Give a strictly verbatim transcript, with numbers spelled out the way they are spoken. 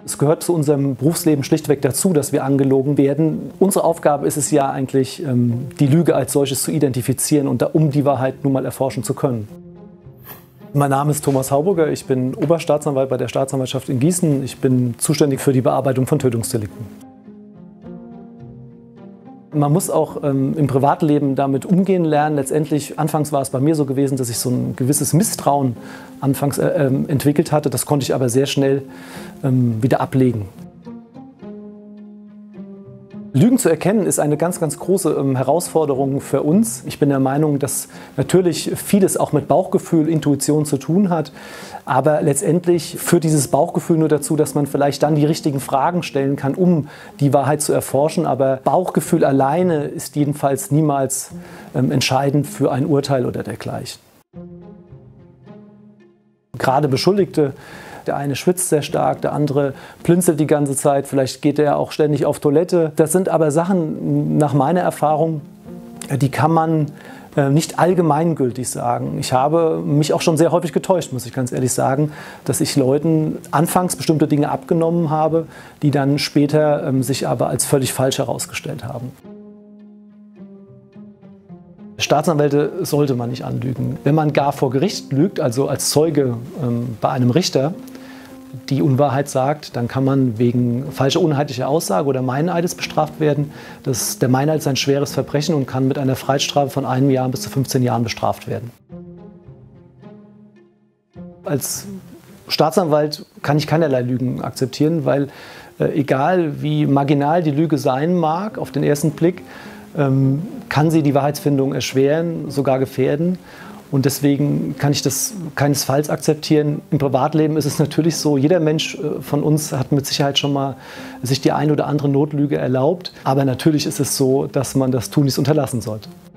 Es gehört zu unserem Berufsleben schlichtweg dazu, dass wir angelogen werden. Unsere Aufgabe ist es ja eigentlich, die Lüge als solches zu identifizieren und um die Wahrheit nun mal erforschen zu können. Mein Name ist Thomas Hauburger, ich bin Oberstaatsanwalt bei der Staatsanwaltschaft in Gießen. Ich bin zuständig für die Bearbeitung von Tötungsdelikten. Man muss auch ähm, im Privatleben damit umgehen lernen. Letztendlich, anfangs war es bei mir so gewesen, dass ich so ein gewisses Misstrauen anfangs äh, ähm, entwickelt hatte. Das konnte ich aber sehr schnell ähm, wieder ablegen. Lügen zu erkennen ist eine ganz, ganz große ähm, Herausforderung für uns. Ich bin der Meinung, dass natürlich vieles auch mit Bauchgefühl, Intuition zu tun hat. Aber letztendlich führt dieses Bauchgefühl nur dazu, dass man vielleicht dann die richtigen Fragen stellen kann, um die Wahrheit zu erforschen. Aber Bauchgefühl alleine ist jedenfalls niemals ähm, entscheidend für ein Urteil oder dergleichen. Gerade Beschuldigte, der eine schwitzt sehr stark, der andere blinzelt die ganze Zeit, vielleicht geht er auch ständig auf Toilette. Das sind aber Sachen, nach meiner Erfahrung, die kann man nicht allgemeingültig sagen. Ich habe mich auch schon sehr häufig getäuscht, muss ich ganz ehrlich sagen, dass ich Leuten anfangs bestimmte Dinge abgenommen habe, die dann später sich aber als völlig falsch herausgestellt haben. Staatsanwälte sollte man nicht anlügen. Wenn man gar vor Gericht lügt, also als Zeuge ähm, bei einem Richter, die Unwahrheit sagt, dann kann man wegen falscher uneinheitlicher Aussage oder Meineides bestraft werden. Das, der Meineid ist ein schweres Verbrechen und kann mit einer Freiheitsstrafe von einem Jahr bis zu fünfzehn Jahren bestraft werden. Als Staatsanwalt kann ich keinerlei Lügen akzeptieren, weil äh, egal wie marginal die Lüge sein mag, auf den ersten Blick, ähm, kann sie die Wahrheitsfindung erschweren, sogar gefährden. Und deswegen kann ich das keinesfalls akzeptieren. Im Privatleben ist es natürlich so, jeder Mensch von uns hat mit Sicherheit schon mal sich die eine oder andere Notlüge erlaubt. Aber natürlich ist es so, dass man das tunlichst unterlassen sollte.